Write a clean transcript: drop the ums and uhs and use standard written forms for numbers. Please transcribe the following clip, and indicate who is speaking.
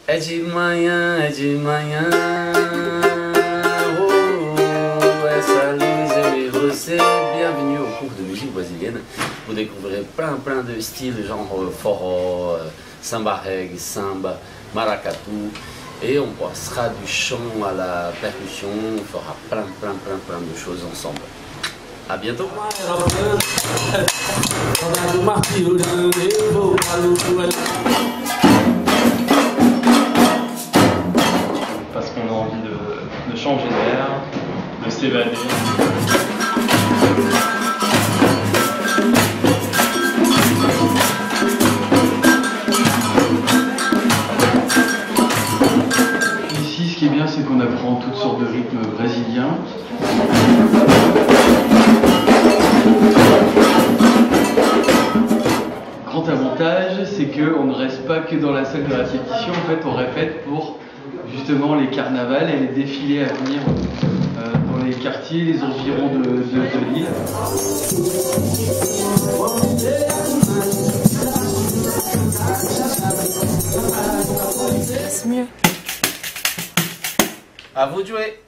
Speaker 1: É de manhã, oh, essa luz eu e você. Bienvenue au cours de musique brésilienne. Vous découvrirez plein de styles, genre forró, samba reggae, samba, maracatu. Et on passera du chant à la percussion, on fera plein de choses ensemble. À bientôt.
Speaker 2: Parce qu'on a envie de changer d'air, de s'évader. Ici, ce qui est bien, c'est qu'on apprend toutes sortes de rythmes brésiliens. Grand avantage, c'est qu'on ne reste pas que dans la salle de répétition. En fait, on répète pour justement les carnavals et les défilés à venir dans les quartiers, les environs de l'île.
Speaker 3: C'est mieux.
Speaker 1: À vous de jouer.